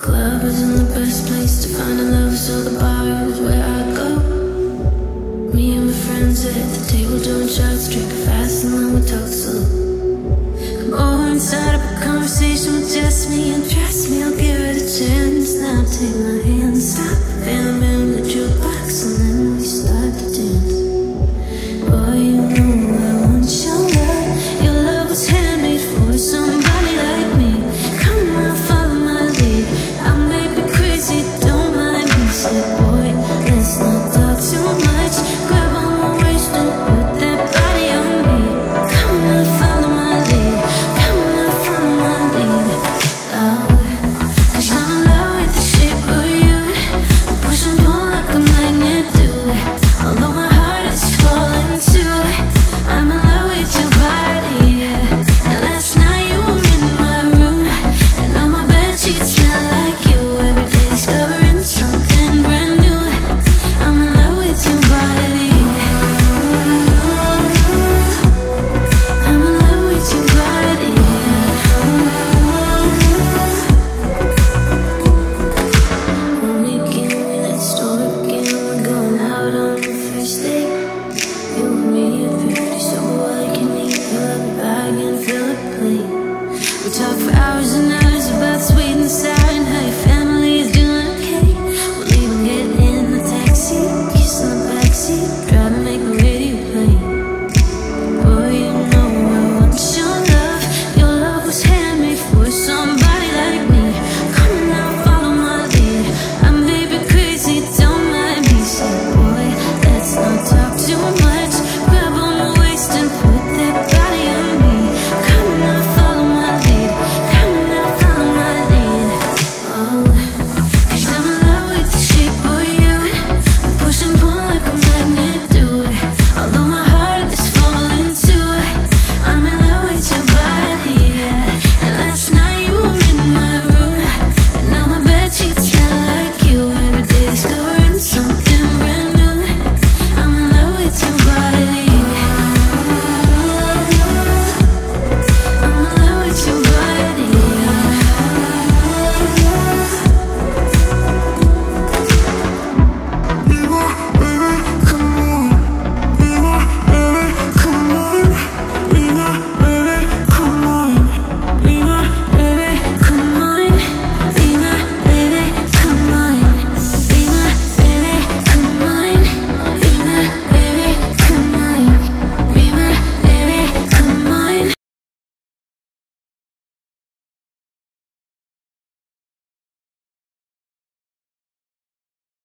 Club isn't the best place to find a love, so the bar is where I go. Me and my friends at the table doing shots, drinking fast and then we talk slow. Come over and start up a conversation with just me, and trust me, I'll give it a chance. Now take my hand, stop